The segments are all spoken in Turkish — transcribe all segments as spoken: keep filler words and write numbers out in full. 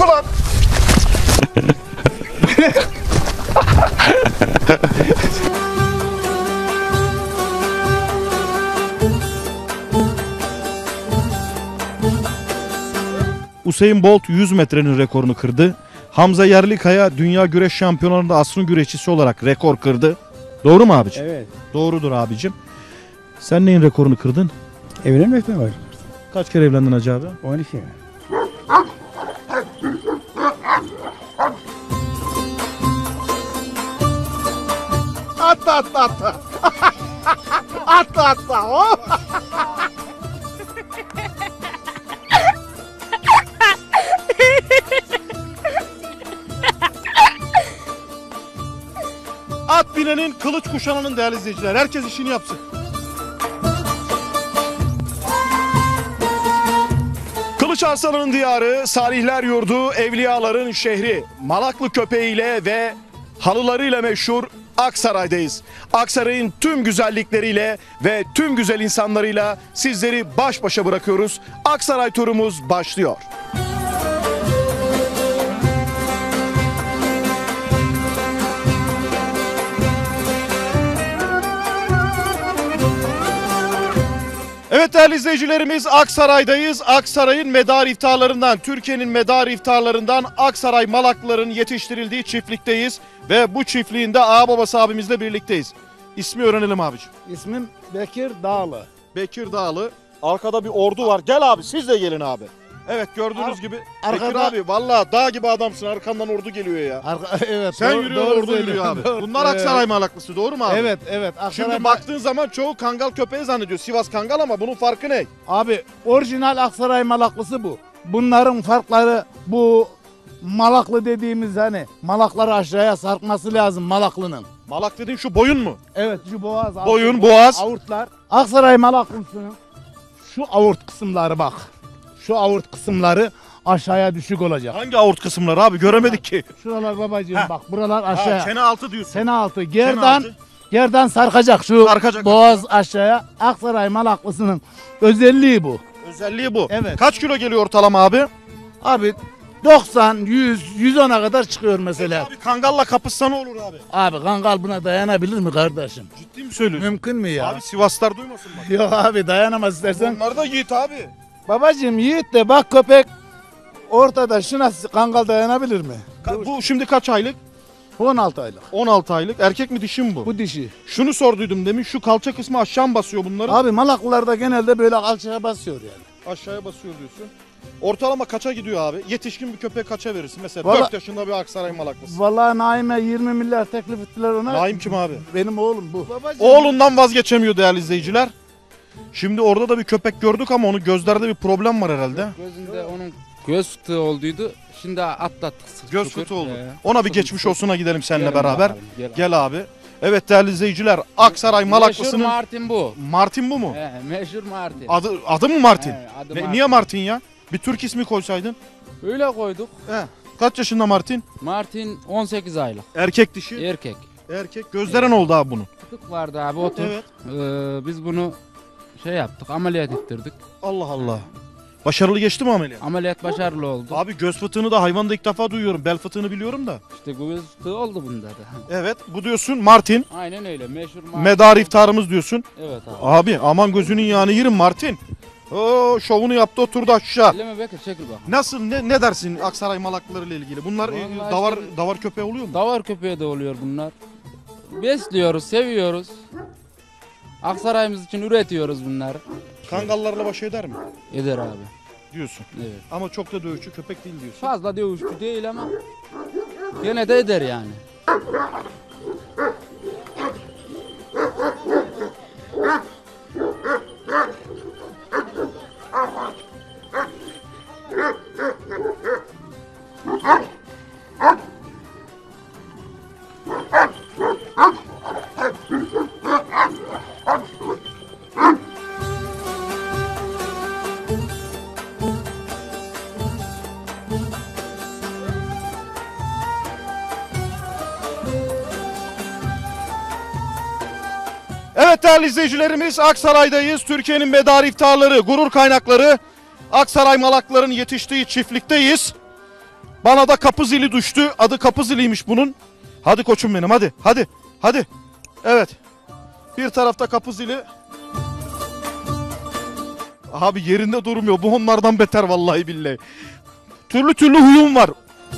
ulan. Usain Bolt yüz metrenin rekorunu kırdı. Hamza Yerlikaya dünya güreş şampiyonlarında asrın güreşçisi olarak rekor kırdı. Doğru mu abicim? Evet. Doğrudur abicim. Sen neyin rekorunu kırdın? Evlenmek mi var? Kaç kere evlendin Hacı abi? on iki. Atla atla atla. Atla atla. Oh. At binenin kılıç kuşananın değerli izleyiciler. Herkes işini yapsın. Kılıç Arslan'ın diyarı, salihler yurdu, evliyaların şehri. Malaklı köpeğiyle ve halılarıyla meşhur Aksaray'dayız. Aksaray'ın tüm güzellikleriyle ve tüm güzel insanlarıyla sizleri baş başa bırakıyoruz. Aksaray turumuz başlıyor. Evet değerli izleyicilerimiz, Aksaray'dayız. Aksaray'ın medar iftarlarından, Türkiye'nin medar iftarlarından Aksaray Malaklıların yetiştirildiği çiftlikteyiz. Ve bu çiftliğinde ağababası abimizle birlikteyiz. İsmi öğrenelim abicim. İsmim Bekir Dağlı. Bekir Dağlı. Arkada bir ordu var. Gel abi, siz de gelin abi. Evet, gördüğünüz Ar gibi. arkada... Bekir abi vallahi dağ gibi adamsın. Arkandan ordu geliyor ya. Arka evet. Sen doğru, yürüyorsun, doğru ordu yürüyor abi. Doğru. Bunlar Aksaray Malaklısı, doğru mu abi? Evet, evet. Aksaray Şimdi baktığın zaman çoğu Kangal köpeği zannediyor. Sivas Kangal, ama bunun farkı ne? Abi orijinal Aksaray Malaklısı bu. Bunların farkları bu Malaklı dediğimiz hani Malakları aşağıya sarkması lazım Malaklı'nın. Malak dediğin şu boyun mu? Evet, şu boğaz. Boyun, avurt, boğaz. Avurtlar. Aksaray Malaklısı'nın şu avurt kısımları bak. Şu avurt kısımları aşağıya düşük olacak. Hangi avurt kısımları abi? Göremedik ki. Şuralar babacığım Heh. bak, buralar aşağıya. Ha, çene altı diyorsun. Sene altı. Gerdan, Çene altı. gerdan sarkacak şu Sarkacak. boğaz aşağıya. Aksaray Malaklısı'nın özelliği bu. Özelliği bu. Evet. Kaç kilo geliyor ortalama abi? Abi doksan, yüz, yüz ona kadar çıkıyor mesela. Abi Kangal'la kapışsa ne olur abi? Abi Kangal buna dayanabilir mi kardeşim? Ciddi mi söylüyorsun? Mümkün mü ya? Abi Sivaslar duymasın bak. Yok abi, dayanamaz istersen. Onlar da yiğit abi. Babacığım yiğit de bak, köpek ortada, şuna Kangal dayanabilir mi? Ka- bu şimdi kaç aylık? on altı aylık. on altı aylık. Erkek mi dişi mi bu? Bu dişi. Şunu sorduydum demin. Şu kalça kısmı aşağı mı basıyor bunların? Abi Malaklılarda genelde böyle alçıya basıyor yani. Aşağıya basıyor diyorsun. Ortalama kaça gidiyor abi? Yetişkin bir köpeğe kaça verirsin? Mesela Vallahi- dört yaşında bir Aksaray Malaklısı. Vallahi Naim'e yirmi milyar teklif ettiler ona. Naim kim abi? Benim oğlum bu. Babacığım. Oğlundan vazgeçemiyor değerli izleyiciler. Şimdi orada da bir köpek gördük ama onun gözlerde bir problem var herhalde. Gözünde onun göz fıtığı olduydu. Şimdi atlattık. Göz şükür. fıtığı oldu. Ee, Ona bir geçmiş olsuna gidelim seninle gelin beraber. bakalım, gelin. Gel abi. Evet değerli izleyiciler, Aksaray Meşhur Malaklısı'nın Martin bu. Martin bu mu? He, meşhur Martin. Adı adı mı Martin? He, adı Ne- Martin. Niye Martin ya? Bir Türk ismi koysaydın. Öyle koyduk. He. Kaç yaşında Martin? Martin on sekiz aylık. Erkek dişi. Erkek. Erkek. Gözlere ne oldu abi bunun? Fıtık vardı abi, otur. Evet. Ee, biz bunu şey yaptık, ameliyat ettirdik. Allah Allah. Başarılı geçti mi ameliyat? Ameliyat başarılı oldu. Abi göz fıtığını da hayvanda ilk defa duyuyorum. Bel fıtığını biliyorum da. İşte göz fıtığı oldu bunda da. Evet. Bu diyorsun Martin. Aynen öyle, meşhur Martin. Medar iftarımız diyorsun. Evet abi. Abi aman gözünün yağını yerim Martin. Oo, şovunu yaptı, oturdu aşağı. Eleme Bekir, çekil bak. Nasıl, ne, ne dersin Aksaray Malaklıları ile ilgili? Bunlar e, Vallahi davar işte- davar köpeği oluyor mu? Davar köpeği de oluyor bunlar. Besliyoruz, seviyoruz. Aksaray'ımız için üretiyoruz bunları. Kangallarla baş eder mi? Eder abi. Diyorsun. Evet. Ama çok da dövüşçü köpek değil diyorsun. Fazla dövüşçü değil ama gene de eder yani. Evet değerli izleyicilerimiz, Aksaray'dayız. Türkiye'nin medar iftarları, gurur kaynakları Aksaray Malaklıların yetiştiği çiftlikteyiz. Bana da kapı zili düştü. Adı kapı ziliymiş bunun. Hadi koçum benim, hadi hadi hadi. Evet. Bir tarafta kapı zili. Abi yerinde durmuyor. Bu onlardan beter vallahi billahi. Türlü türlü huyum var.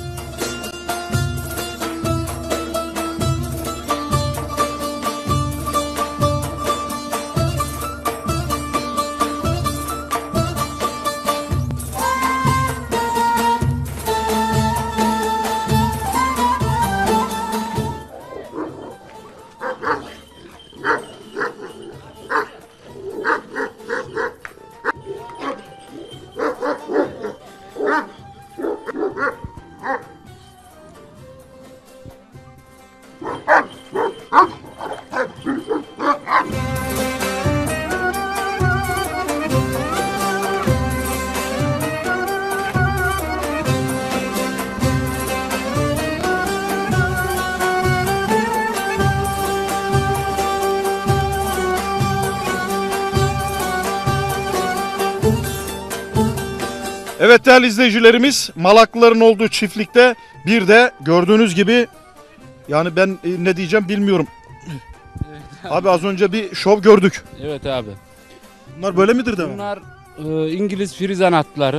Evet değerli izleyicilerimiz, Malaklıların olduğu çiftlikte bir de gördüğünüz gibi, yani ben e, ne diyeceğim bilmiyorum. Abi az önce bir şov gördük. Evet abi. Bunlar böyle midir demek? Bunlar e, İngiliz frizan atları.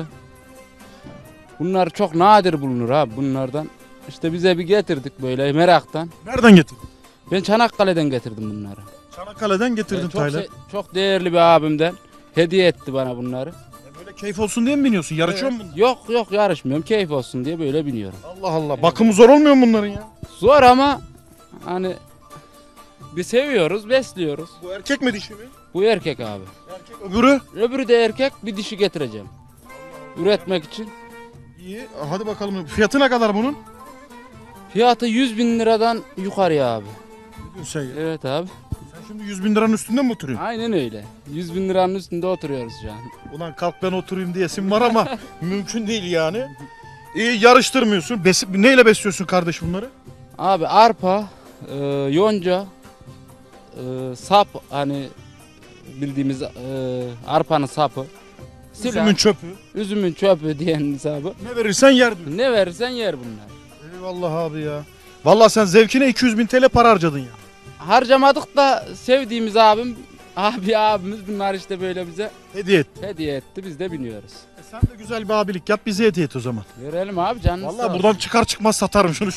Bunlar çok nadir bulunur abi bunlardan. İşte bize bir getirdik böyle meraktan. Nereden getirdin? Ben Çanakkale'den getirdim bunları. Çanakkale'den getirdin Evet, çok, Taylan. se- çok değerli bir abimden hediye etti bana bunları. E böyle keyif olsun diye mi biniyorsun? Yarışıyor Evet. musun? Yok yok yarışmıyorum, keyif olsun diye böyle biniyorum. Allah Allah. Bakımı zor olmuyor mu bunların ya? Zor ama hani bir seviyoruz, besliyoruz. Bu erkek mi dişi mi? Bu erkek abi. Erkek. Öbürü? Öbürü de erkek, bir dişi getireceğim. Üretmek için. İyi. Hadi bakalım. Fiyatı ne kadar bunun? Fiyatı yüz bin liradan yukarıya abi. Ne diyorsun sen ya? Evet abi. Sen şimdi yüz bin liranın üstünde mi oturuyorsun? Aynen öyle. yüz bin liranın üstünde oturuyoruz şu an. Ulan kalk ben oturayım diyesin var ama mümkün değil yani. İyi yarıştırmıyorsun. Bes neyle besliyorsun kardeş bunları? Abi arpa, e, yonca, e, sap hani bildiğimiz e, arpanın sapı. Silah, Üzümün çöpü. üzümün çöpü diyen hesabı. Ne verirsen yer diyor. Ne verirsen yer bunlar. Eyvallah abi ya. Vallahi sen zevkine iki yüz bin T L para harcadın ya. Harcamadık da sevdiğimiz abim, abi abimiz bunlar işte böyle bize Hediye et. hediye etti. Biz de biniyoruz. E sen de güzel bir abilik yap, bize hediye et o zaman. Verelim abi canınız sağ Vallahi olsun. buradan çıkar çıkmaz satarım şunu.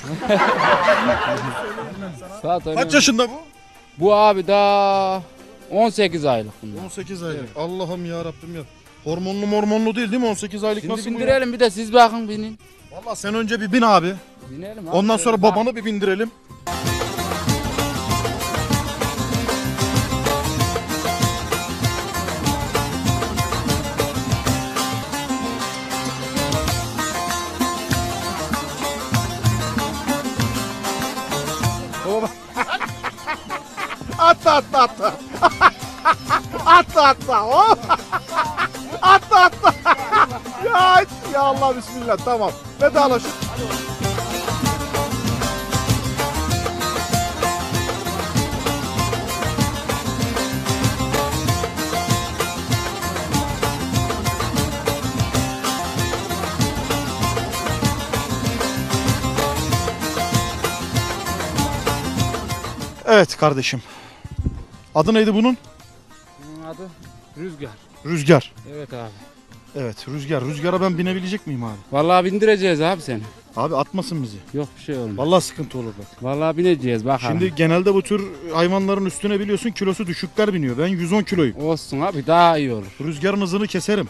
Saat Kaç önemli. yaşında bu? Bu abi daha on sekiz aylık bunlar. on sekiz aylık. Allah'ım ya Rabbim ya. Hormonlu mormonlu değil değil mi? on sekiz aylık Şimdi nasıl bu ya? bindirelim bir de siz bakın binin. Vallahi sen önce bir bin abi. Binelim abi. Ondan Şöyle sonra bak. babanı bir bindirelim. Atla atla atla. Atla atla. Oh. Atla atla. Ya, ya Allah bismillah, tamam. Vedalaşın. Evet kardeşim. Adı neydi bunun? Bunun adı Rüzgar. Rüzgar. Evet abi. Evet Rüzgar. Rüzgara ben binebilecek miyim abi? Vallahi bindireceğiz abi seni. Abi atmasın bizi. Yok bir şey olmaz. Vallahi sıkıntı olur bak. Vallahi bineceğiz bakalım. Şimdi genelde bu tür hayvanların üstüne biliyorsun kilosu düşükler biniyor. Ben yüz on kiloyum. Olsun abi daha iyi olur. Rüzgarın hızını keserim.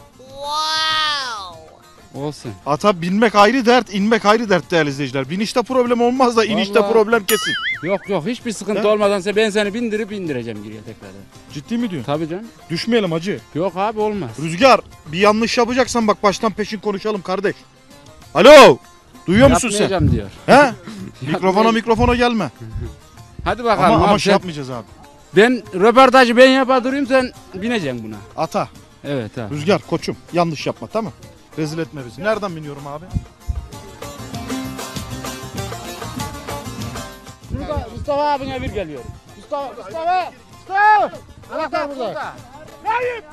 Olsun. Ata binmek ayrı dert, inmek ayrı dert değerli izleyiciler. Binişte problem olmaz da inişte Vallahi- problem kesin. Yok yok hiçbir sıkıntı He? olmadan ben seni bindirip indireceğim geriye tekrardan. Ciddi mi diyorsun? Tabii canım. Düşmeyelim hacı. Yok abi olmaz. Rüzgar bir yanlış yapacaksan bak baştan peşin konuşalım kardeş. Alo. Duyuyor musun sen? Yapmayacağım diyor. He? Mikrofona mikrofona gelme. Hadi bakalım Ama, abi. ama şey sen- yapmayacağız abi. Ben röportajı ben yapadırayım sen bineceksin buna. Ata, Evet abi. Rüzgar koçum yanlış yapma tamam. Rezil etme bizi. Nereden biniyorum abi? Şurada Mustafa abine bir geliyor. Mustafa, Mustafa, Mustafa. Anahtar burada.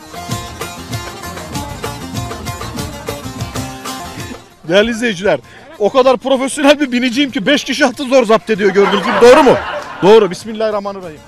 Değerli izleyiciler, O kadar profesyonel bir biniciyim ki beş kişi atı zor zapt ediyor gördüğünüz gibi. Doğru mu? Doğru. Bismillahirrahmanirrahim.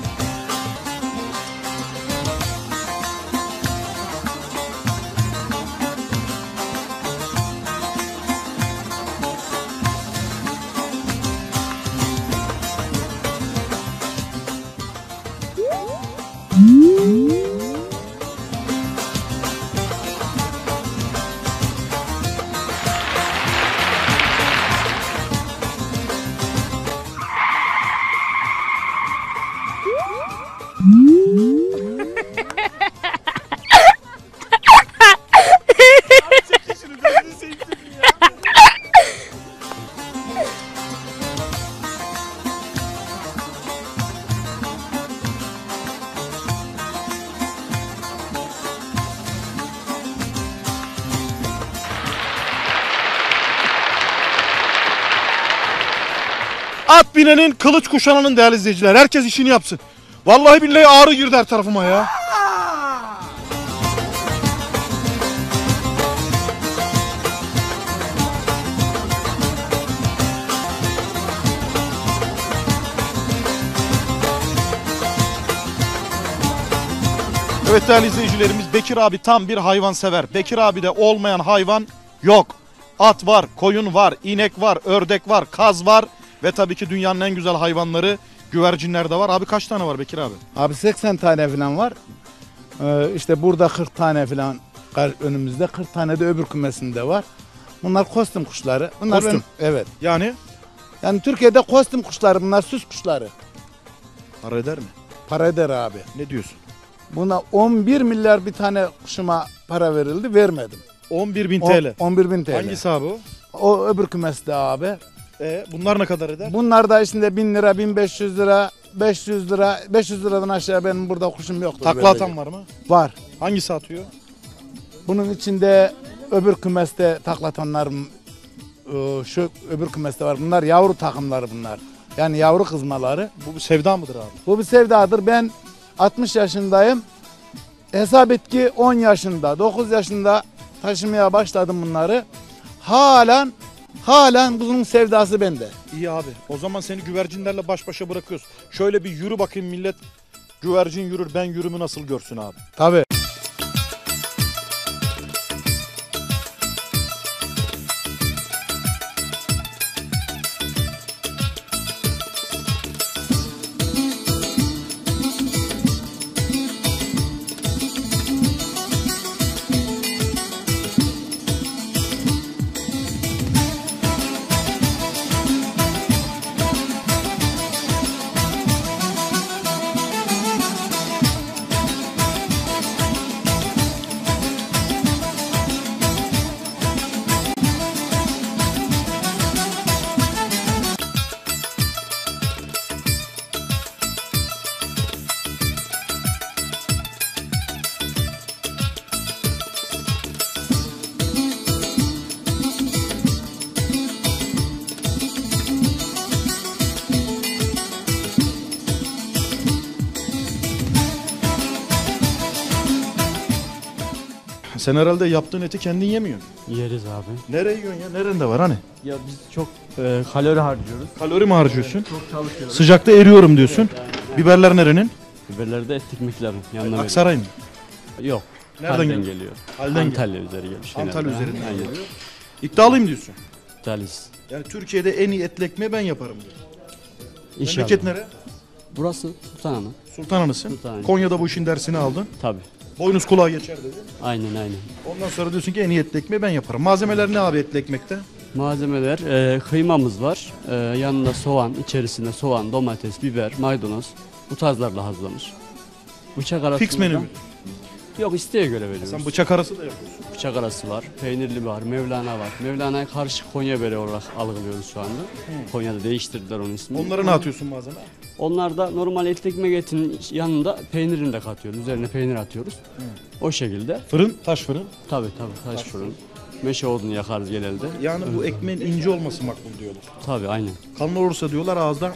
At binenin, kılıç kuşananın değerli izleyiciler. Herkes işini yapsın. Vallahi billahi ağrı girdi her tarafıma ya. Evet değerli izleyicilerimiz, Bekir abi tam bir hayvan sever. Bekir abi de olmayan hayvan yok. At var, koyun var, inek var, ördek var, kaz var. Ve tabii ki dünyanın en güzel hayvanları güvercinler de var. Abi kaç tane var Bekir abi? Abi seksen tane falan var. Ee, işte burada kırk tane falan önümüzde, kırk tane de öbür kümesinde var. Bunlar kostüm kuşları. Bunlar Kostüm? benim- evet. Yani Yani Türkiye'de kostüm kuşları, bunlar süs kuşları. para eder mi? Para eder abi. Ne diyorsun? Buna on bir milyar bir tane kuşuma para verildi, vermedim. on bir bin On- T L. on bir bin T L. Hangisi abi o? O öbür kümeste abi. E, bunlar ne kadar eder? Bunlar da içinde bin lira, bin beş yüz lira, beş yüz lira, beş yüz liradan aşağı benim burada kuşum yoktur. Takla atan var mı? Var. Hangisi atıyor? Bunun içinde öbür kümeste taklatanlar, e, şu öbür kümeste var. Bunlar yavru takımları bunlar. Yani yavru kızmaları. Bu bir sevda mıdır abi? Bu bir sevdadır. Ben altmış yaşındayım. Hesap et ki on yaşında, dokuz yaşında taşımaya başladım bunları. Halen, halen bunun sevdası bende. İyi abi. O zaman seni güvercinlerle baş başa bırakıyoruz. Şöyle bir yürü bakayım millet. Güvercin yürür, ben yürümü nasıl görsün abi. Tabii. Sen herhalde yaptığın eti kendin yemiyorsun. Yeriz abi. Nereye yiyorsun ya? Nerende var hani? Ya biz çok e, kalori harcıyoruz. Kalori mi harcıyorsun? Çok çalışıyoruz. Sıcakta eriyorum diyorsun. Biberler nerenin? Biberleri de etlik miktarın yanına Aksaray mı? veriyoruz. Yok. Nereden Halden geliyor? geliyor? Halden geliyor. Antalya üzeri geliyor. Antalya üzerinden Aynen. geliyor. İddialıyım diyorsun. İddialıyız. Yani Türkiye'de en iyi etli ekmeği ben yaparım diyor. İnşallah. Memleket nere? Burası Sultanahmet. Sultanhanısın. Sultanahmet. Konya'da bu işin dersini aldın. Tabii. Boynuz kulağa geçer dedi. Aynen aynen. Ondan sonra diyorsun ki en iyi etli ekmeği ben yaparım. Malzemeler ne abi etli ekmekte? Malzemeler e, kıymamız var. E, yanında soğan, içerisinde soğan, domates, biber, maydanoz. Bu tarzlarla hazırlanır. Bıçak arası. Fix menü mü? Yok, isteğe göre veriyoruz. Sen bıçak arası da yapıyorsun. Bıçak arası var, peynirli var, Mevlana var. Mevlana'yı karışık Konya böreği olarak algılıyoruz şu anda. Konya'da değiştirdiler onun ismini. Onlara ne atıyorsun malzeme? Onlar da normal etli ekmek etinin yanında peynirini de katıyoruz. Üzerine peynir atıyoruz. O şekilde. Fırın, taş fırın. Tabii tabii taş fırın. Meşe odunu yakarız genelde. Yani bu ekmeğin ince olması makbul diyorlar. Tabii aynen. Kalın olursa diyorlar ağızda.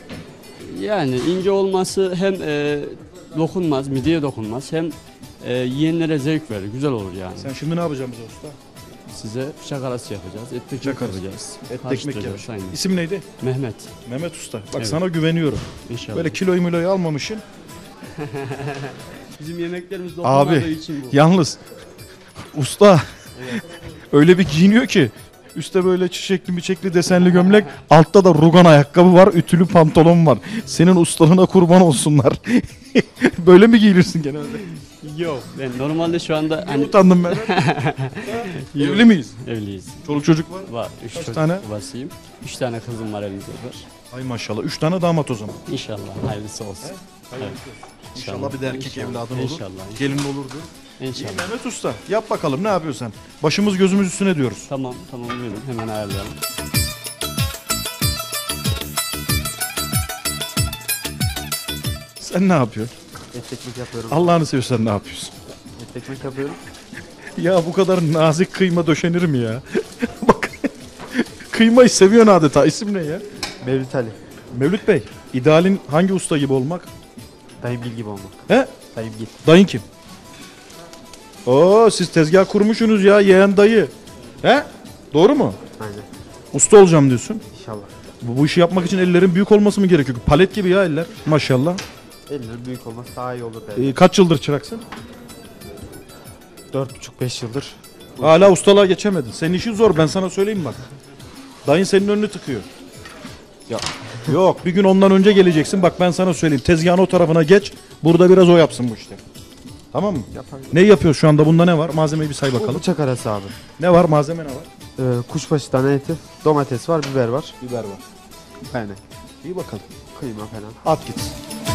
Yani ince olması hem e, dokunmaz, mideye dokunmaz hem e, yiyenlere zevk verir. Güzel olur yani. Sen şimdi ne yapacaksın bize usta? Size bıçak arası yapacağız. Et ekmek Bıçak arası. yapacağız. Et ekmek Karıştıracağız, yapacağız. aynen. İsim neydi? Mehmet. Mehmet Usta. Bak Evet. sana güveniyorum. İnşallah. Böyle kiloyu miloyu almamışsın. Bizim yemeklerimiz Abi, dokunmadığı için bu. Yalnız usta öyle bir giyiniyor ki üstte böyle çiçekli miçekli desenli gömlek, altta da rugan ayakkabı var, ütülü pantolon var. Senin ustalığına kurban olsunlar. Böyle mi giyinirsin genelde? Yok. Ben normalde şu anda Hani... hani Utandım ben. Evli miyiz? evliyiz. Çoluk çocuk var. Var. Üç Kaç çocuk tane? babasıyım. Üç tane kızım var elimizde var. Ay maşallah. Üç tane damat o zaman. İnşallah hayırlısı olsun. Evet. İnşallah bir de erkek İnşallah. evladın olur. İnşallah. Gelin olurdu. İnşallah. Mehmet Usta yap bakalım ne yapıyorsun? Başımız gözümüz üstüne diyoruz. Tamam tamam buyurun hemen ayarlayalım. Sen ne yapıyorsun? Et ekmek yapıyorum. Allah'ını seversen ne yapıyorsun? Et ekmek yapıyorum. Ya bu kadar nazik kıyma döşenir mi ya? Bak kıymayı seviyorsun adeta. İsim ne ya? Mevlüt Ali. Mevlüt Bey, idealin hangi usta gibi olmak? Dayım Gil gibi olmak. He? Dayım Gil. Dayın kim? Oo siz tezgah kurmuşsunuz ya yeğen dayı. He? Doğru mu? Aynen. Usta olacağım diyorsun. İnşallah. Bu, bu işi yapmak için ellerin büyük olması mı gerekiyor? Palet gibi ya eller maşallah. Eller büyük olması daha iyi olur belki. Ee, kaç yıldır çıraksın? Dört buçuk beş yıldır. Hala ustalığa geçemedin. Senin işin zor ben sana söyleyeyim bak. Dayın senin önünü tıkıyor. Ya yok bir gün ondan önce geleceksin. Bak ben sana söyleyeyim. Tezgahın o tarafına geç. Burada biraz o yapsın bu işte. Tamam mı? Yapar. Ne yapıyor şu anda? Bunda ne var? Malzemeyi bir say Bu bakalım. bıçak arası abi. Ne var? Malzeme ne var? Ee, kuşbaşı tane eti, domates var, biber var. Biber var. Aynen. İyi bakalım. Kıyma falan. At gitsin.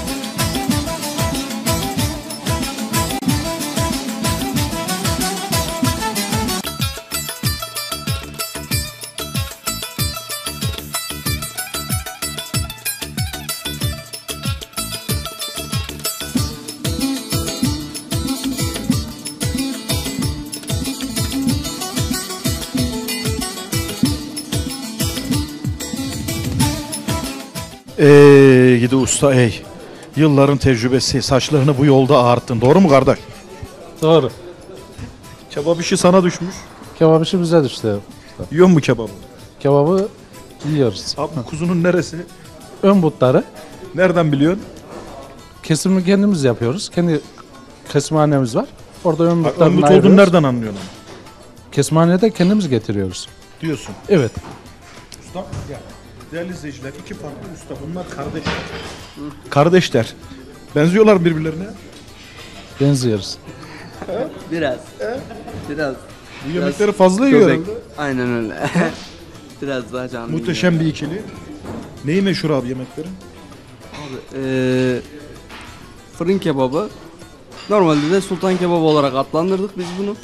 Ey gidi usta ey. Yılların tecrübesi, saçlarını bu yolda ağarttın. Doğru mu kardeş? Doğru. Kebap işi sana düşmüş. Kebap işi bize düştü. Yiyor mu kebabı? Kebabı yiyoruz. Abi bu kuzunun neresi? Ön butları Nereden biliyorsun? kesimini kendimiz yapıyoruz. Kendi kesimhanemiz var. Orada ön Bak, butlarını Ömrüt ayırıyoruz. olduğunu nereden anlıyorsun? Kesimhanede kendimiz getiriyoruz. Diyorsun. Evet. Usta gel. Değerli izleyiciler iki farklı usta. Bunlar kardeşler. Kardeşler. Benziyorlar mı birbirlerine. Benziyoruz. Biraz. Biraz. Bu yemekleri fazla yiyor Göbek. herhalde. Aynen öyle. Biraz daha canlı. Muhteşem bir ikili. Neyi meşhur abi yemekleri? Abi, eee, fırın kebabı. Normalde de sultan kebabı olarak adlandırdık biz bunu.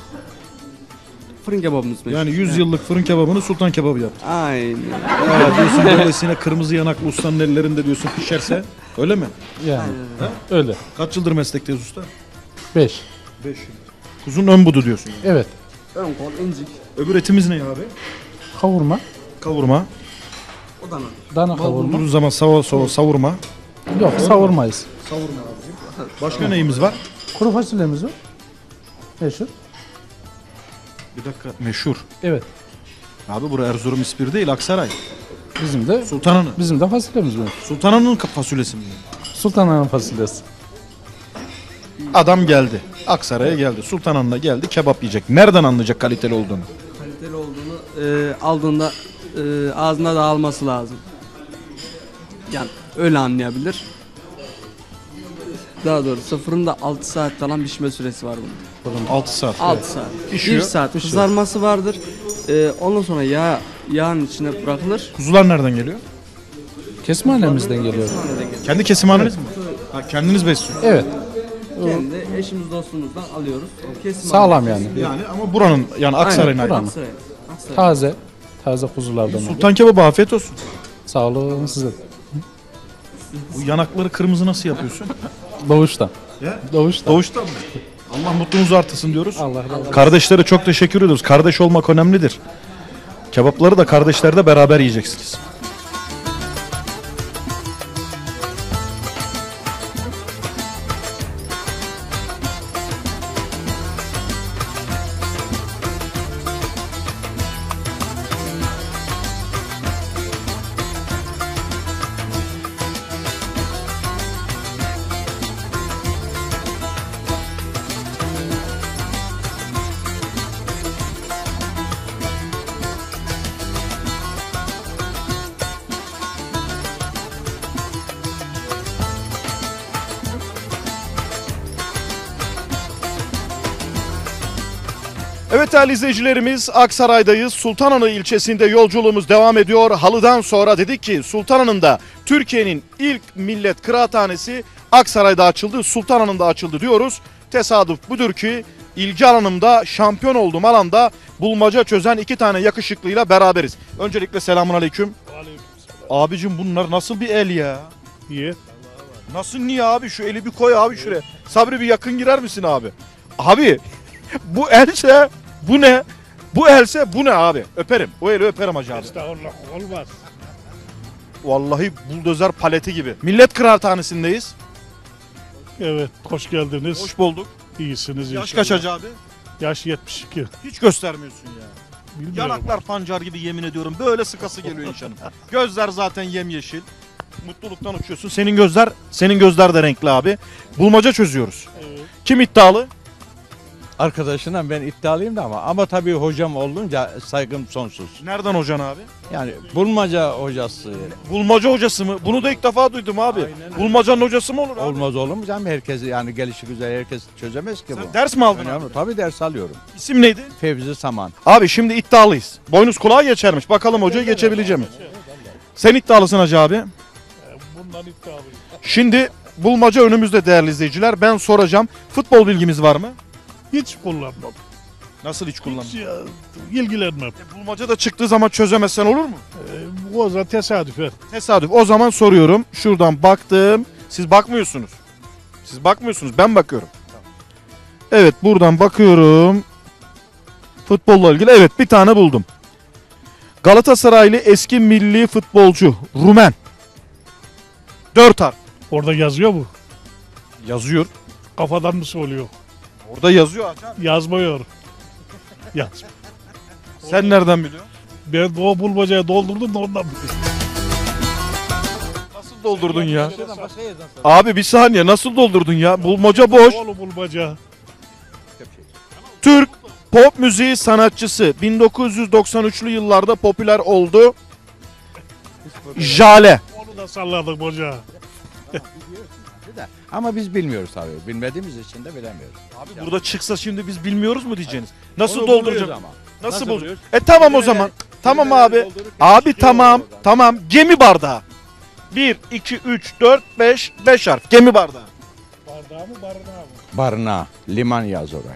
Fırın kebabımız meşhur. Yani yüz yıllık fırın kebabını sultan kebabı yaptı. Aynen. Ya diyorsun böylesine kırmızı yanaklı ustanın ellerinde diyorsun pişerse. Öyle mi? Yani öyle. Kaç yıldır meslekteyiz usta? Beş. beş yıl. Kuzun ön budu diyorsun. Yani. Evet. Ön kol incik. Öbür etimiz ne abi? Kavurma. Kavurma. O da ne? Dana kavurma. Bulduğunuz zaman sava, sava, savurma. Yok savurmayız. Savurma abicim. Başka neyimiz var? Kuru fasulyemiz var. Meşhur. Bir dakika meşhur. Evet. Abi bura Erzurum İspir değil Aksaray. Bizim de Sultanhanı. bizim de fasulyemiz var. Sultanhanı'nın fasulyesi mi? Sultanahmet fasulyesi. Adam geldi. Aksaray'a geldi. Sultanhanı'na geldi. Kebap yiyecek. Nereden anlayacak kaliteli olduğunu? Kaliteli olduğunu eee, aldığında eee, ağzına da alması lazım. Yani öyle anlayabilir. Daha doğrusu fırında altı saat falan pişme süresi var bunun. altı saat. altı saat. Pişiyor, bir saat kızarması vardır. Ee, ondan sonra yağ yağın içine bırakılır. Kuzular nereden geliyor? Kesimhanemizden geliyor. Kendi kesimhaneniz mi? Ha, kendiniz besliyorsunuz. Evet. Kendi eşimiz dostumuzdan alıyoruz. Kesim Sağlam yani. Yani ama buranın yani Aksaray'ın ait. buranın. Aksaray. Aksaray. Taze. Taze kuzulardan. oluyor. Sultan kebabı afiyet olsun. Sağ olun size. Bu yanakları kırmızı nasıl yapıyorsun? Doğuştan. Ya? Doğuştan. Doğuştan mı? Allah mutluluğunuzu artırsın diyoruz. Allah razı olsun. Kardeşlere çok teşekkür ediyoruz. Kardeş olmak önemlidir. Kebapları da kardeşlerde beraber yiyeceksiniz. Evet değerli izleyicilerimiz, Aksaray'dayız. Sultanhanı ilçesinde yolculuğumuz devam ediyor. Halıdan sonra dedik ki Sultanhanı'nda Türkiye'nin ilk millet kıraathanesi Aksaray'da açıldı, Sultanhanı'nda açıldı diyoruz. Tesadüf budur ki ilgi alanımda, şampiyon olduğum alanda bulmaca çözen iki tane yakışıklıyla beraberiz. Öncelikle selamun aleyküm. Abicim bunlar nasıl bir el ya? İyi. Nasıl niye abi? Şu eli bir koy abi şuraya. Sabri bir yakın girer misin abi? Abi bu else bu ne? Bu else bu ne abi? Öperim. O eli öperim hacı abi. Estağfurullah, olmaz. Vallahi buldozer paleti gibi. Millet Kıraathanesi'ndeyiz. Evet, hoş geldiniz. Hoş bulduk. İyisiniz Yaş inşallah. kaç hacı abi? Yaş yetmiş iki. Hiç göstermiyorsun ya. Bilmiyorum. Yanaklar pancar gibi yemin ediyorum. Böyle sıkası geliyor insanın. Gözler zaten yemyeşil. Mutluluktan uçuyorsun. Senin gözler, senin gözler de renkli abi. Bulmaca çözüyoruz. Evet. Kim iddialı? Arkadaşından ben iddialıyım da ama ama tabii hocam olunca saygım sonsuz. Nereden hocan abi? Yani bulmaca hocası Bulmaca hocası mı? Bunu da ilk defa duydum abi. Aynen. Bulmacanın hocası mı olur abi? olmaz olur mu canım? Herkes yani gelişi güzel herkes çözemez ki Sen bu. ders mi aldın abi? Önemli. Tabii ders alıyorum. İsim neydi? Fevzi Saman. Abi şimdi iddialıyız. Boynuz kulağa geçermiş. Bakalım hocayı geçebilecek mi? Sen iddialısın hacı abi. Ee, Bundan iddialıyım. Şimdi bulmaca önümüzde değerli izleyiciler. Ben soracağım. Futbol bilgimiz var mı? Hiç kullanmam. Nasıl hiç Hiç kullanmıyorsun? ya, ilgilenmem. Bulmaca da çıktığı zaman çözemezsen olur mu? Ee, o zaman tesadüfen. Tesadüf. O zaman soruyorum. Şuradan baktım. Siz bakmıyorsunuz. Siz bakmıyorsunuz. Ben bakıyorum. Evet buradan bakıyorum. Futbolla ilgili. Evet bir tane buldum. Galatasaraylı eski milli futbolcu. Rumen. Dört harf. Orada yazıyor mu? Yazıyor. Kafadan mı söylüyor? Orada yazıyor hocam. Yazmıyor. Yaz. Sen nereden biliyorsun? Ben o bulmacayı doldurdum da ondan biliyorum. Nasıl doldurdun ya? Abi bir saniye nasıl doldurdun ya? Bulmaca boş. Oğlu bulmaca. Türk pop müziği sanatçısı bin dokuz yüz doksan üçlü yıllarda popüler oldu. Jale. Onu da salladım hoca. Ama biz bilmiyoruz tabii. Bilmediğimiz için de bilemiyoruz. Abi burada çıksa şimdi biz bilmiyoruz mu diyeceğiniz? Nasıl Onu dolduracağım? buluyoruz ama. Nasıl, Nasıl bulacağım? buluyoruz? E tamam o Birileri- zaman. Tamam birileri abi. doldururken Abi çıkıyor tamam. oradan. Tamam. Gemi bardağı. bir, iki, üç, dört, beş. beş harf. Gemi bardağı. Bardağı mı barınağı mı? Barınağı, liman yaz orayı.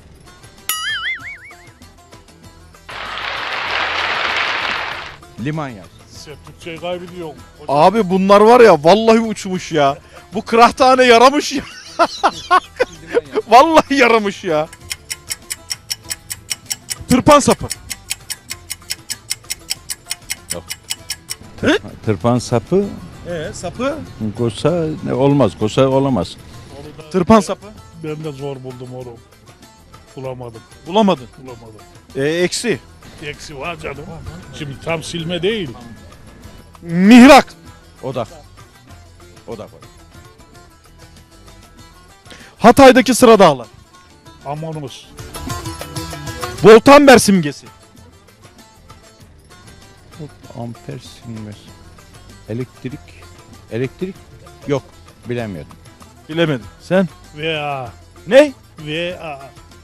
Liman yaz. Sen Türkçeyi kaybediyorsun. Hoca. Abi bunlar var ya vallahi uçmuş ya. Bu kıraathane yaramış ya. Vallahi yaramış ya. Tırpan sapı. Tırpan sapı, Ee sapı? kosa ne olmaz, kosa olamaz. Tırpan sapı. Ben de zor buldum onu. Bulamadım. Bulamadın. Bulamadım. Ee, eksi. Eksi var canım. Şimdi tam silme değil. Mihrak. Odak. Odak. odak. Hatay'daki sıra dağlar. Amonumuz. Voltamber simgesi. Amper sinmez. Elektrik. Elektrik yok. Bilemiyordum. Bilemedim. Sen? V A. Ne? V A.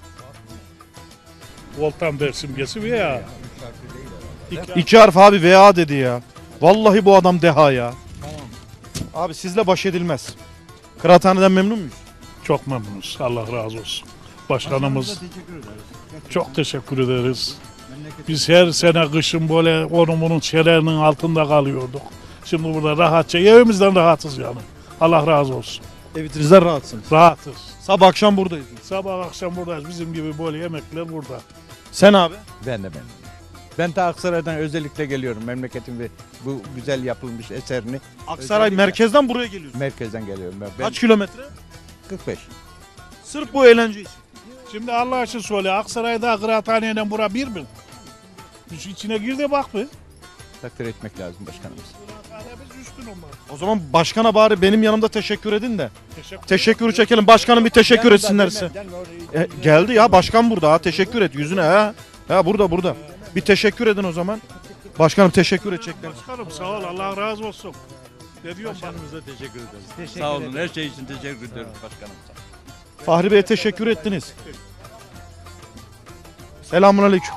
Voltamber simgesi V A. İki- İki harf abi V A dedi ya. Vallahi bu adam deha ya. Abi sizle baş edilmez. Kıraathaneden memnun muyuz? Çok memnunuz. Allah razı olsun. Başkanımız çok teşekkür ederiz. Biz her sene kışın böyle onun bunun çelerinin altında kalıyorduk. Şimdi burada rahatça evimizden rahatız yani. Allah razı olsun. Evinizden rahatsınız. Rahatız. Sabah akşam buradayız. Sabah akşam buradayız. Bizim gibi böyle yemekler burada. Sen abi? Ben de ben. Ben de Aksaray'dan özellikle geliyorum. Memleketin ve bu güzel yapılmış eserini Aksaray Özellikle- merkezden buraya geliyorsun. merkezden geliyorum. Ben, ben Kaç kilometre? kırk beş. Sırf bu eğlence için. Şimdi Allah için söyle. Aksaray'da kıraathaneyle bura bir mi? Şu içine gir de bak bir. Takdir etmek lazım başkanımız. Kıraathanemiz üstün onlar. O zaman başkana bari benim yanımda teşekkür edin de. Teşekkür Teşekkürü çekelim. Başkanım bir teşekkür etsinler size. E, geldi ya başkan burada ha. Teşekkür et yüzüne ha. Ha burada burada. Bir teşekkür edin o zaman. Başkanım teşekkür edecekler. Başkanım sağ ol. Allah razı olsun. Ne diyorum ben? Başkanımıza teşekkür ederiz. Sağ olun. Her şey için teşekkür ediyoruz başkanımıza. Fahri Bey'e teşekkür ettiniz. Selamünaleyküm.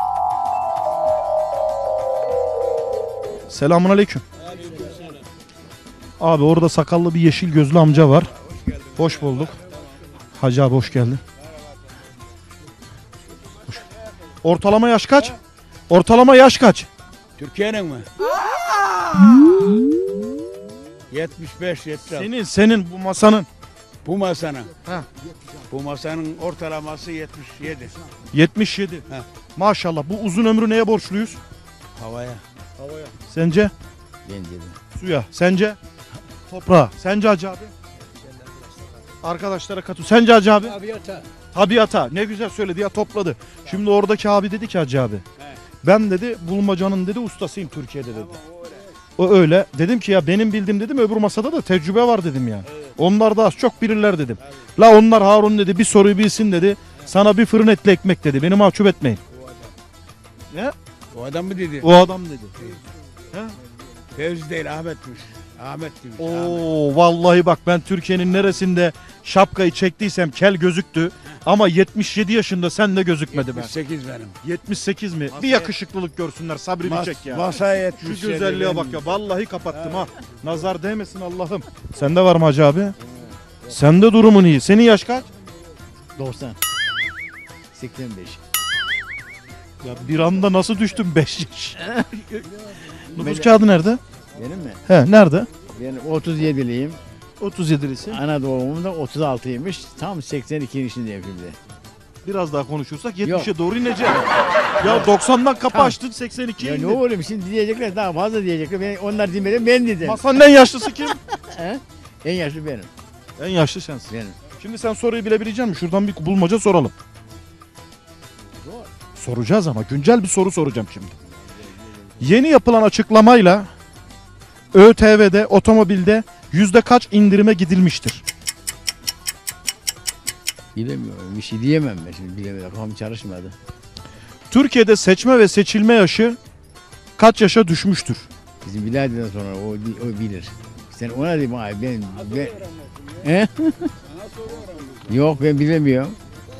Selamünaleyküm. Abi orada sakallı bir yeşil gözlü amca var. Hoş bulduk. Hacı abi hoş geldin. Hoş. Ortalama yaş kaç? Ortalama yaş kaç? Türkiye'nin mi? yetmiş beş yetmiş altı. Senin senin bu masanın. Bu masanın. Ha. Bu masanın ortalaması yetmiş yedi. yetmiş yedi. Ha. Maşallah bu uzun ömrü neye borçluyuz? Havaya. Sence? Bence de. Suya. Sence? Toprağa. Sence Hacı abi? Arkadaşlara katıl. Sence Hacı abi? Tabiata. Tabiata. Ne güzel söyledi ya, topladı. Şimdi oradaki abi dedi ki Hacı abi. Ben dedi bulmacanın dedi ustasıyım Türkiye'de dedi. O öyle. Dedim ki ya benim bildiğim dedim öbür masada da tecrübe var dedim yani. Onlar da az çok bilirler dedim. La onlar Harun dedi bir soruyu bilsin dedi. Sana bir fırın etli ekmek dedi. Beni mahcup etmeyin. Ne? O adam mı dedi? O adam dedi. Fevzi değil Ahmet'miş. Ahmet demiş. Ahmet. Oo vallahi bak ben Türkiye'nin neresinde şapkayı çektiysem kel gözüktü. Ama yetmiş yedi yaşında sen de gözükmedi ben. yetmiş sekiz benim. yetmiş sekiz mi? Bir yakışıklılık görsünler. Sabri bir Mas, çek ya. masaya yetmiş Şu yedi güzelliğe benim. bak ya. Vallahi kapattım ha. Nazar değmesin Allah'ım. Sende var mı Hacı abi? Sende durumun iyi. Senin yaş kaç? doksan. seksen beş. Ya bir anda nasıl düştün beş yaş? Nüfus kağıdı nerede? Benim mi? He nerede? Ben otuz yediliyim. otuz yedilisi. Ana doğumum da otuz altıymış. Tam seksen iki yaşındayım şimdi. Biraz daha konuşursak yetmişe doğru ineceğim. Ya doksandan kapı Tamam. açtın seksen ikiye Ya ne indin. oğlum şimdi diyecekler daha fazla diyecekler. Ben, onlar demeden ben dedim. Masanın en yaşlısı kim? He? En yaşlı benim. En yaşlı sensin. Benim. Şimdi sen soruyu bilebilecek misin? Şuradan bir bulmaca soralım. Soracağız ama güncel bir soru soracağım şimdi. Yeni yapılan açıklamayla ÖTV'de otomobilde yüzde kaç indirime gidilmiştir? Bilemiyorum. Bir şey diyemem ben şimdi bilemedim. Kafam çalışmadı. Türkiye'de seçme ve seçilme yaşı kaç yaşa düşmüştür? Bizim biladiden sonra o, o bilir. Sen ona diyeyim abi ben... ben... He? Yok ben bilemiyorum.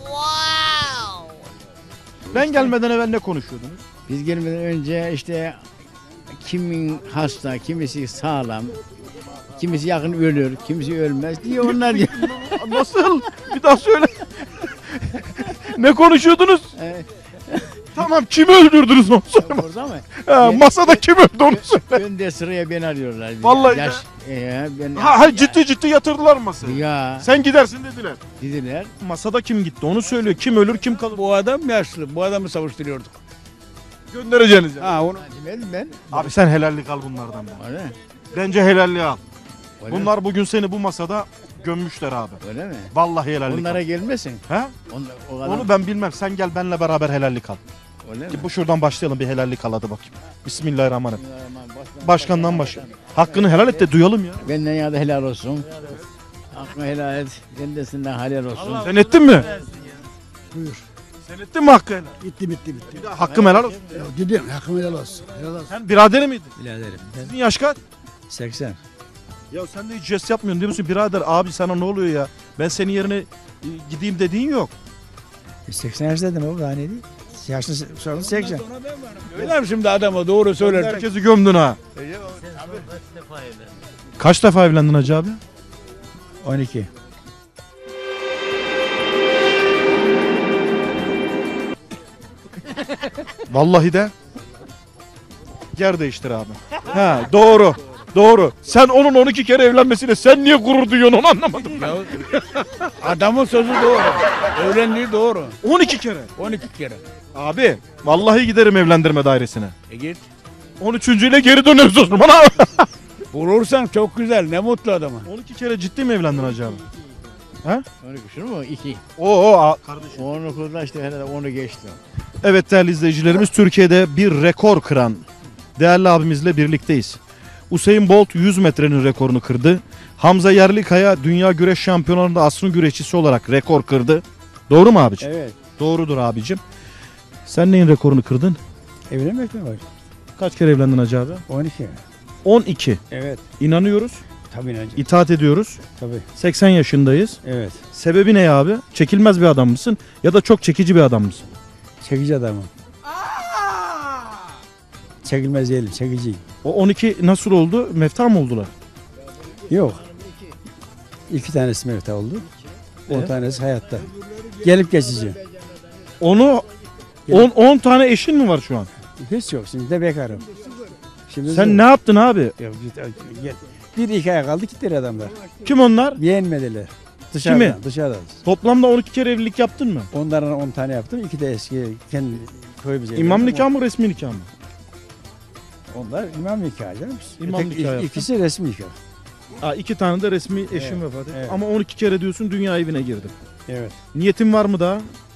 Ben gelmeden evvel ne konuşuyordunuz? Biz gelmeden önce işte kimin hasta, kimisi sağlam, kimisi yakın ölür, kimisi ölmez diye onlar diyor. Nasıl? Bir daha söyle. Ne konuşuyordunuz? Evet. Tamam kimi öldürdünüz onu söyle. Orada mı? Ha, masada kim öldü onu söyle. Önde sıraya ben arıyorlar. Vallahi Yaş, e, ben, Ha, ha ciddi ciddi yatırdılar mı masaya? Ya Sen gidersin dediler. dediler. Masada kim gitti onu söylüyor. Kim ölür kim kalır. Bu adam yaşlı. Bu adamı savuşturuyorduk. Göndereceğiniz yani. Ha onu. Ben, ben. Abi sen helallik al bunlardan. Ben. Öyle mi? Bence helalliği al. Öyle mi? Bunlar bugün seni bu masada gömmüşler abi. Öyle mi? Vallahi helallik Onlara al. gelmesin. He? Onlar, o kadar. Onu ben bilmem. Sen gel benle beraber helallik al. Öyle mi? Bu şuradan başlayalım bir helallik al hadi bakayım. Bismillahirrahmanirrahim. Başkan- Başkandan başla. Hakkını helal et de duyalım ya. Benden ya da helal olsun. Hakkını helal et. Kendisinden helal olsun. Sen ettin mi? Buyur. Sen ettin mi hakkı helal? Bitti bitti bitti. Hakkım helal olsun. Dedim hakkım helal olsun. Helal olsun. Sen biraderi miydin? Biraderim. Sizin yaş kaç? seksen. Ya sen de hiç jest yapmıyorsun diyor musun? Birader abi sana ne oluyor ya? Ben senin yerine e, gideyim dediğin yok. seksen yaşındaydım o daha ne değil. Yaşlı sorun seksen. Öyle mi şimdi adama doğru söyler. Herkesi gömdün ha. Kaç defa evlendin Hacı abi? on iki. Vallahi de. Yer değiştir abi. Ha doğru. Doğru. Sen onun on iki kere evlenmesiyle sen niye gurur duyuyorsun onu anlamadım. Ya, adamın sözü doğru. Evlendiği doğru. on iki kere. on iki kere. Abi vallahi giderim evlendirme dairesine. E git. on üçüncüyle geri döneriz o zaman. Bulursan çok güzel. Ne mutlu adama. on iki kere ciddi mi evlendin Hacı abi? Ha? Onu şunu mu? İki. Oo a- kardeşim. Onu okudum işte herhalde onu geçti. Evet değerli izleyicilerimiz Türkiye'de bir rekor kıran değerli abimizle birlikteyiz. Usain Bolt yüz metrenin rekorunu kırdı. Hamza Yerlikaya dünya güreş şampiyonlarında asrın güreşçisi olarak rekor kırdı. Doğru mu abicim? Evet. Doğrudur abicim. Sen neyin rekorunu kırdın? Evlenmek mi var? Kaç kere evlendin Hacı abi? on iki. on iki. Evet. İnanıyoruz, Tabii Necip. itaat ediyoruz. Tabii. seksen yaşındayız. Evet. Sebebi ne abi? Çekilmez bir adam mısın ya da çok çekici bir adam mısın? Çekici adamım. Çekilmez değilim, çekiciyim. O on iki nasıl oldu? Mefta mı oldular? Yok. İki tanesi mevta oldu. On Evet. tanesi hayatta. Gelip geçici. Onu on tane eşin mi var şu an? Hiç yok. Şimdi de bekarım. Şimdi Sen ne yaptın abi? Yok, bir, bir iki ay kaldı gittiler adamlar. Kim onlar? Beğenmediler. Dışarıdan, Kimi? dışarıdan. Toplamda on iki kere evlilik yaptın mı? Onlardan on tane yaptım. İki de eski kendi köyümüze. İmam evlendim. nikahı mı resmi nikah mı? Onlar imam nikahı canım. İmam Tek- nikahı yaptın. İkisi resmi nikah. Aa, iki tane de resmi eşim Evet, vefat etti. evet. Ama on iki kere diyorsun dünya evine girdim. Evet. Niyetin var mı daha?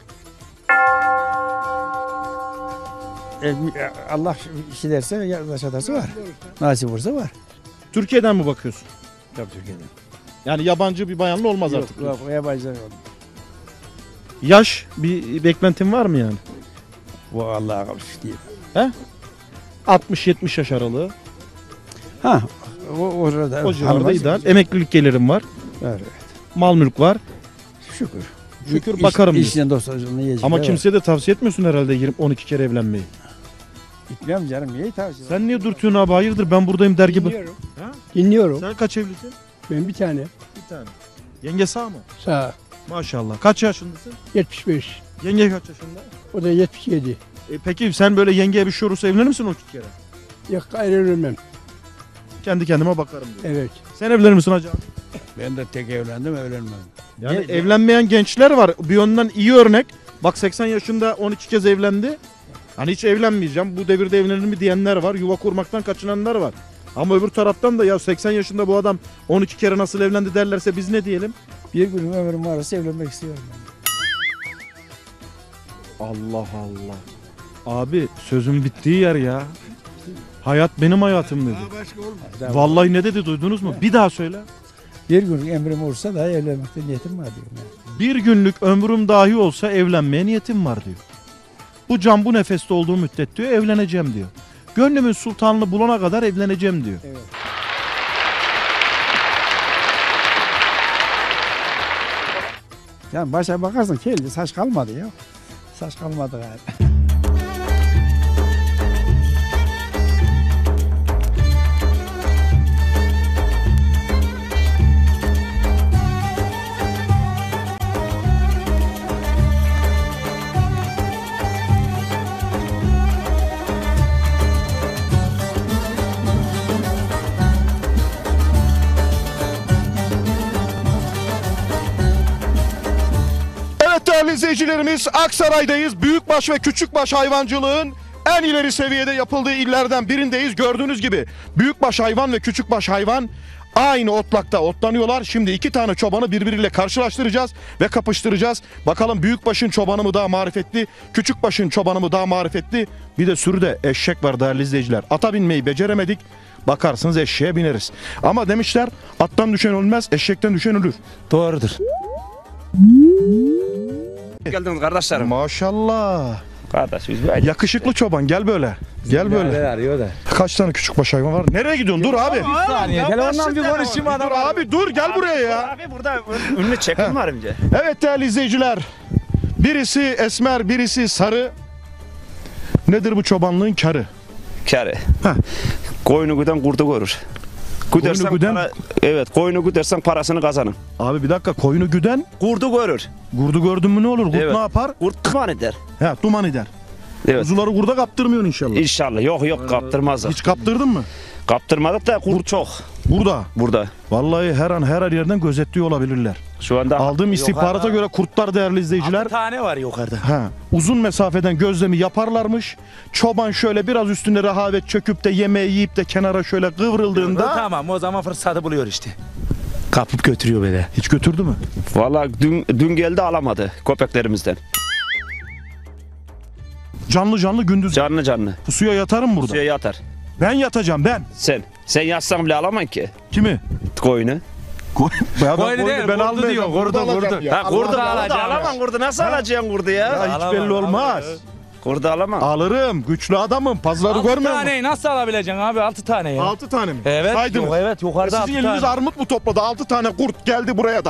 E, Allah işi derse, yaş atarsa var. Nasip olursa var. Türkiye'den mi bakıyorsun? Tabii Türkiye'den. Yani yabancı bir bayanla olmaz Yok, artık. yok, yabancılar yok. Yaş bir beklentin var mı yani? Bu Allah'a kalmış değil. altmış yetmiş yaş aralığı. Ha, o orada. O civarda Almaz- ideal. Emeklilik gelirim var. Evet. Mal mülk var. Şükür. Şükür İş- bakarım diyorsun. İşine dostlarına yiyecek. Ama kimseye de tavsiye etmiyorsun herhalde yirmi on iki kere evlenmeyi. Gitmiyorum canım. Niye tavsiye? Sen niye dürtüyorsun abi? Hayırdır ben buradayım der gibi. Dinliyorum. Ha? Dinliyorum. Sen kaç evlisin? Ben bir tane. Bir tane. Yenge sağ mı? Sağ. Maşallah. Kaç yaşındasın? yetmiş beş. Yenge kaç yaşında? O da yetmiş yedi. E peki sen böyle yengeye bir şey olursa evlenir misin on iki kere? Yok ayrılmam. Kendi kendime bakarım diyor. Evet. Sen evlenir misin hacı abi? Ben de tek evlendim, evlenmem. Yani Ne- evlenmeyen gençler var. Bir yönden iyi örnek. Bak seksen yaşında on iki kez evlendi. Hani hiç evlenmeyeceğim. Bu devirde evlenir mi diyenler var. Yuva kurmaktan kaçınanlar var. Ama öbür taraftan da ya seksen yaşında bu adam on iki kere nasıl evlendi derlerse biz ne diyelim? Bir gün ömrüm varsa evlenmek istiyorum. Allah Allah. Abi sözün bittiği yer ya. Hayat benim hayatım dedi. Vallahi ne dedi duydunuz mu? Bir daha söyle. Bir gün emrim olursa da evlenmekte niyetim var diyorum. Yani. Bir günlük ömrüm dahi olsa evlenmeye niyetim var diyor. Bu can bu nefeste olduğu müddet diyor evleneceğim diyor. Gönlümün sultanını bulana kadar evleneceğim diyor. Evet. Yani başa bakarsın kelli saç kalmadı ya. Saç kalmadı galiba. Evet değerli izleyicilerimiz Aksaray'dayız. Büyükbaş ve küçükbaş hayvancılığın en ileri seviyede yapıldığı illerden birindeyiz. Gördüğünüz gibi büyükbaş hayvan ve küçükbaş hayvan aynı otlakta otlanıyorlar. Şimdi iki tane çobanı birbiriyle karşılaştıracağız ve kapıştıracağız. Bakalım büyükbaşın çobanı mı daha marifetli, küçükbaşın çobanı mı daha marifetli? Bir de sürüde eşek var değerli izleyiciler. Ata binmeyi beceremedik. Bakarsınız eşeğe bineriz. Ama demişler attan düşen ölmez, eşekten düşen ölür. Doğrudur. Geldiniz kardeşlerim. Maşallah. Kardeş biz böyle. Yakışıklı çoban gel böyle. Gel böyle. Arıyor da. Kaç tane küçükbaş hayvan var? Nereye gidiyorsun? Dur abi. Bir saniye. Telefondan bir konuşayım adam. Dur abi dur gel buraya ya. Abi burada ünlü çekim var önce. Evet değerli izleyiciler. Birisi esmer, birisi sarı. Nedir bu çobanlığın karı? Kârı. Koyunu güden kurdu görür. Güdersen güden- para, evet koyunu güdersen parasını kazanın. Abi bir dakika koyunu güden Kurdu görür. kurdu gördün mü ne olur? Kurt Evet. ne yapar? Kurt duman eder. He duman eder. Evet. Kuzuları kurda kaptırmıyorsun inşallah. İnşallah yok yok kaptırmazlar. Hiç kaptırdın mı? Kaptırmadık da kurt çok Burada. burada. Vallahi her an her yerden gözetliyor olabilirler. Şu anda Aldığım istihbarata göre kurtlar değerli izleyiciler. altı tane var yukarıda. Ha, uzun mesafeden gözlemi yaparlarmış. Çoban şöyle biraz üstüne rehavet çöküp de yemeği yiyip de kenara şöyle kıvrıldığında Tamam o zaman fırsatı buluyor işte. Kapıp götürüyor böyle. hiç götürdü mü? Vallahi dün, dün geldi alamadı köpeklerimizden. Canlı canlı gündüz Canlı canlı. pusuya yatarım burada. Suya yatar. Ben yatacağım ben. Sen. Sen yatsan bile alamam ki Kimi? koyunu. Ya ben Koyunu değil, ben kurdu almayacağım. diyor, Kurdu kurdu, alacağım kurdu. ya. Ha kurdu, kurdu Allah. alamam kurdu. Nasıl alacaksın kurdu ya? Ya hiç belli olmaz. Kurdu alamam. Alırım. Güçlü adamım. Pazarı görmüyor musun? taneyi nasıl alabileceksin abi? Altı tane ya. Altı tane mi? Evet. Saydınız. Yok, evet yukarıda Sizin altı eliniz tane. armut mu topladı? Altı tane kurt geldi buraya da.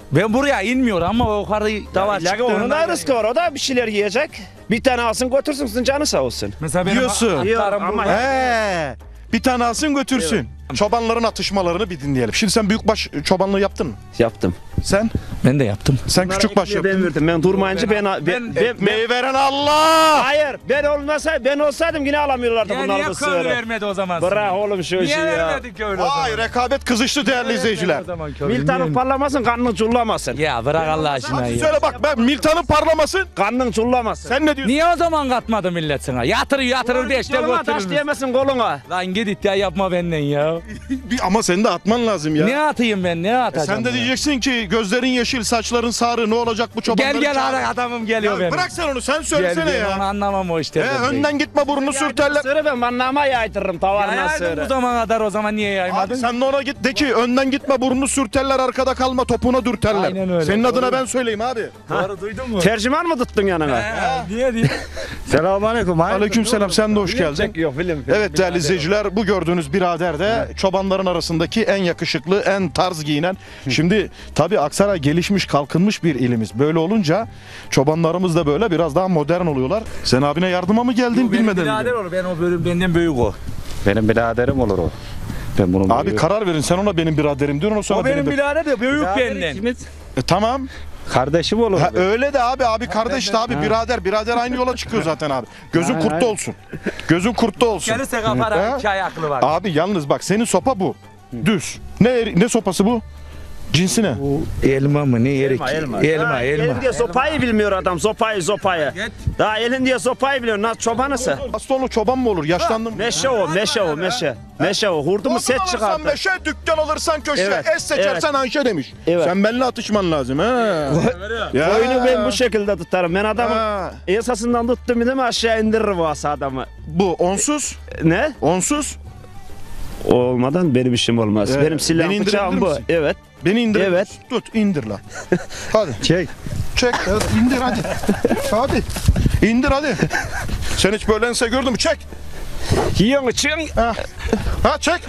Ben buraya inmiyorum ama o yukarı davar Ya onun da rızkı var. O da bir şeyler yiyecek. Bir tane alsın götürsün, sizin canı sağ olsun. Mesela benim Diyorsun. atlarım Ama burada. He. Bir tane alsın götürsün. Çobanların atışmalarını bir dinleyelim. Şimdi sen büyükbaş çobanlığı yaptın mı? Yaptım. Sen? Ben de yaptım. Sen küçükbaş yaptın. Ben verdim. Ben durmayınca ben... Ben, ben, ben, Ekmeği veren Allah! hayır, ben olmasaydım, ben olsaydım yine alamıyorlardı Ya bunlar niye bu köylü sığırı. vermedi o zaman? Bırak oğlum şu işi Niye ya. vermedi köylü o zaman? Vay rekabet kızıştı değerli izleyiciler. Miltanın parlamasın, karnın çullamasın. Ya bırak Allah aşkına Hadi ya. söyle bak ben Miltan'ın parlamasın. Karnın çullamasın. Sen ne diyorsun? Niye o zaman katmadı millet sana? Yatırır yatırır diye işte Koluna taş götürür. diyemezsin koluna. Lan git iddia yapma benden ya. Bir, ama senin de atman lazım ya. Ne atayım ben ne E atacağım? sen de ya? diyeceksin ki gözlerin yeşil, saçların sarı, ne olacak bu çobanların? Gel gel çağrı? ara adamım geliyor Ya benim. bırak sen onu, sen Gel söylesene gel onu ya. anlamam o işte. He, önden gitme burnunu sürterler. Sığırı ben bannama yaydırırım tavarına Yaydın sığırı. bu zamana kadar o zaman niye Abi yaymadın? sen de ona git de ki önden gitme burnunu sürterler, arkada kalma topuna dürterler. Aynen öyle. Senin adına ben söyleyeyim abi. Doğru duydun mu? Tercüman mı tuttun yanına? He, niye diye? Selamünaleyküm. Aleykümselam, sen de hoş geldin. Yok film. Evet değerli izleyiciler, bu gördüğünüz birader de çobanların arasındaki en yakışıklı, en tarz giyinen. Şimdi tabii Aksaray gelişmiş, kalkınmış bir ilimiz. Böyle olunca çobanlarımız da böyle biraz daha modern oluyorlar. Sen abine yardıma mı geldin bilmeden mi? Birader olur ben o bölüm benden büyük o. Benim biraderim olur o. Ben bunun Abi karar verin, sen ona benim biraderim diyorsun, o sana O benim bir- birader de büyük benden. E, tamam. kardeşim olur. Ha, öyle de abi, abi kardeş de abi, birader. Birader aynı yola çıkıyor zaten abi. Gözün Ha, kurtta ha. olsun. Gözün kurtta olsun. Gelirse kafara Ha? iki ayaklı var. Abi yalnız bak, senin sopa bu. Düz. Ne ne sopası bu? Cinsi ne? Elma mı ne erik? Elma, elma. Elma, Ha, elma. Elin diye sopayı bilmiyor adam, sopayı sopayı. Daha elin diye sopayı biliyor, nasıl çobanısı? Bastonlu çoban mı olur? Yaşlandın mı? Meşe o, meşe o, meşe. Meşe o, hurdu mu set Odun alırsan çıkardı. meşe, dükkan alırsan köşe, Evet, es seçersen Ayşe demiş. Evet. Sen benimle atışman lazım ha. Ya. Oyunu ben bu şekilde tutarım. Ben adamın Ha. esasından tuttum değil mi aşağı indiririm o asa adamı. Bu onsuz, Ne? onsuz. O olmadan benim işim olmaz. Evet. Benim silahım Beni bıçağım indirebilir bu. misin? Evet. Beni indir. Evet. Tut, indir lan. Hadi. Çek. Çek, evet, indir hadi. Hadi. İndir hadi. Sen hiç böyle ense gördün mü? Çek. Yiyorsun çıkın. Ha, ha çek.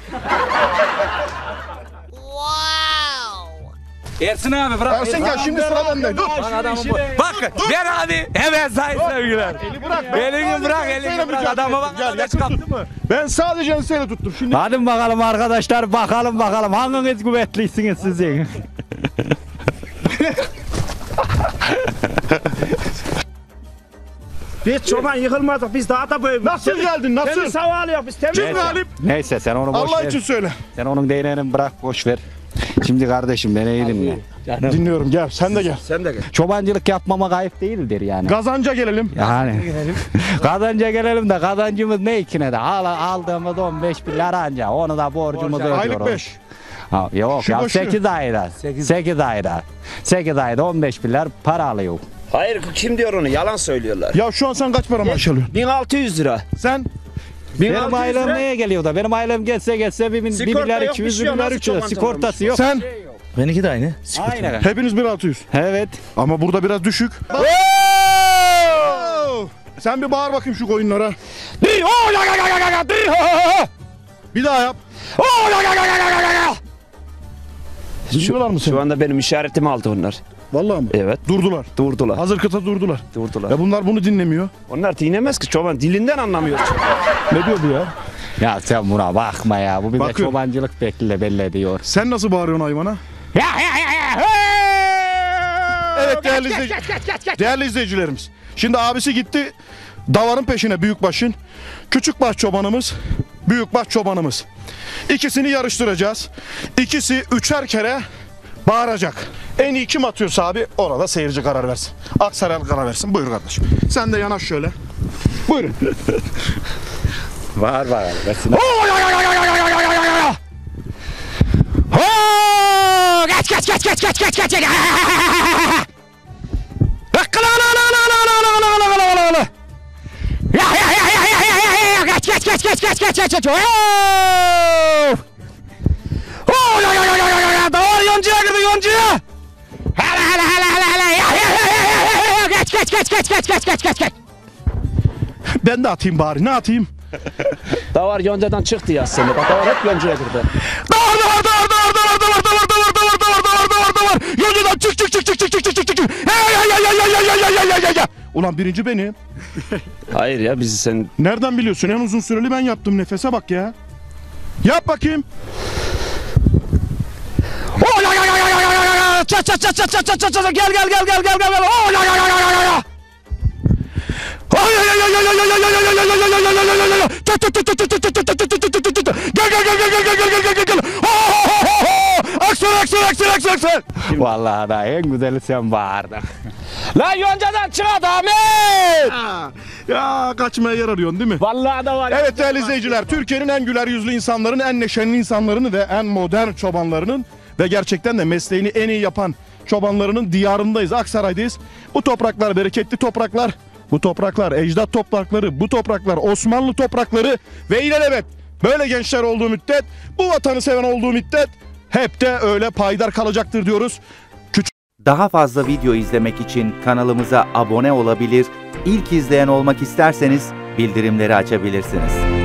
Ersin abi bırak. Ersin gel, şimdi sıra bende. Dur. Bak adamı bu. Bak ver abi. Evet sayın sevgiler. Bırak. Elini bırak elini bırak. Adama bak. Gel, yakın tut. Ben sadece enseyle tuttum. Şimdi Hadi bakalım arkadaşlar, bakalım bakalım hanginiz kuvvetlisiniz sizin. Biz çoban yıkılmadık. Biz daha da böyle. nasıl geldin? Nasıl? Temiz hava alıyor. Biz temiz. Çık Galip. Neyse sen onu boş Allah ver. için söyle. Sen onun değneğini bırak boş ver. Şimdi kardeşim beni iyi dinle. Dinliyorum, gel. Sen de gel. Sen de gel. Çobancılık yapmama ayıp değildir yani. Kazanca gelelim. Yani kazanca gelelim de kazancımız ne ikine de al, aldığımız on beş bin lira anca onu da borcumuzu ödüyoruz. Aylık beş. Ha, yok Şu ya boşu. sekiz ayda. sekiz ayda. sekiz ayda on beş bin lira para alıyor. Hayır kim diyor onu? Yalan söylüyorlar. Ya şu an sen kaç para maaş alıyorsun? bin altı yüz lira. Sen? Benim ailem neye geliyor da? Benim ailem gelse gelse bir, bin, bir Sigorta milyar yok, iki bir yüz şey yok. milyar Nasıl üç yüz çobancı sigortası yok. Sen? Benimki de aynı. Aynen. Hepiniz bir altı yüz. Evet. Ama burada biraz düşük. Sen bir bağır bakayım şu koyunlara. Bir daha yap. Dinliyorlar mı seni? Şu anda benim işaretimi aldı onlar. Vallahi mi? Evet. Durdular. Durdular. Hazır kıta durdular. Durdular. Ya bunlar bunu dinlemiyor. Onlar dinlemez ki çoban. Dilinden anlamıyor. Ne diyor bu ya? Ya sen buna bakma ya. Bu bir de Bakıyorum. çobancılık bekle belli ediyor. Sen nasıl bağırıyorsun hayvana? Evet değerli, izleyici... değerli izleyicilerimiz. Şimdi abisi gitti davarın peşine, büyükbaşın. Küçükbaş çobanımız, büyükbaş çobanımız. İkisini yarıştıracağız. İkisi üçer kere bağıracak. En iyi kim atıyorsa abi orada seyirci karar versin. Aksaray karar versin. Buyur kardeşim. Sen de yanaş şöyle. Buyurun. Var var. Geç geç geç geç geç geç geç geç. Ya ya ya ya ya ya ya ya geç geç geç geç geç geç geç geç. Oh ya ya ya ya ya ya doğru yoncuya gibi yoncuya. Hele hele hele hele hele ya ya ya ya ya geç geç geç geç geç geç geç geç geç. Ben de atayım bari. Ne atayım? Davar yoncadan çıktı ya seni. Bak davar hep yoncaya girdi. Davar davar davar davar davar davar davar davar davar davar davar davar davar davar. Yoncadan çık çık çık çık çık çık çık çık çık. Hey hey hey hey hey hey hey hey hey hey. Ulan birinci benim. Hayır ya bizi sen... Nereden biliyorsun? En uzun süreli ben yaptım. Nefese bak ya. Yap bakayım. Oh ya ya ya ya ya ya ya. Çat çat çat çat çat çat çat. Gel gel gel gel gel gel gel. Oh ya ya ya ya ya ya. Ay ay ay ay ay ay ay ay ay ay ay ay ay ay ay. Çat çat çat çat çat çat çat çat çat çat. Gel gel gel gel gel gel gel gel gel. Aksel aksel aksel aksel aksel. Vallahi da en güzeli sen bağırdın. Lan yoncadan çık Ahmet. Ya kaçmaya yer arıyorsun değil mi? Vallahi da var. Evet değerli izleyiciler, Türkiye'nin en güler yüzlü insanların, en neşeli insanlarını ve en modern çobanlarının ve gerçekten de mesleğini en iyi yapan çobanlarının diyarındayız. Aksaray'dayız. Bu topraklar bereketli topraklar. Bu topraklar ecdat toprakları, bu topraklar Osmanlı toprakları ve ilelebet böyle gençler olduğu müddet, bu vatanı seven olduğu müddet hep de öyle payidar kalacaktır diyoruz. Daha fazla video izlemek için kanalımıza abone olabilir, ilk izleyen olmak isterseniz bildirimleri açabilirsiniz.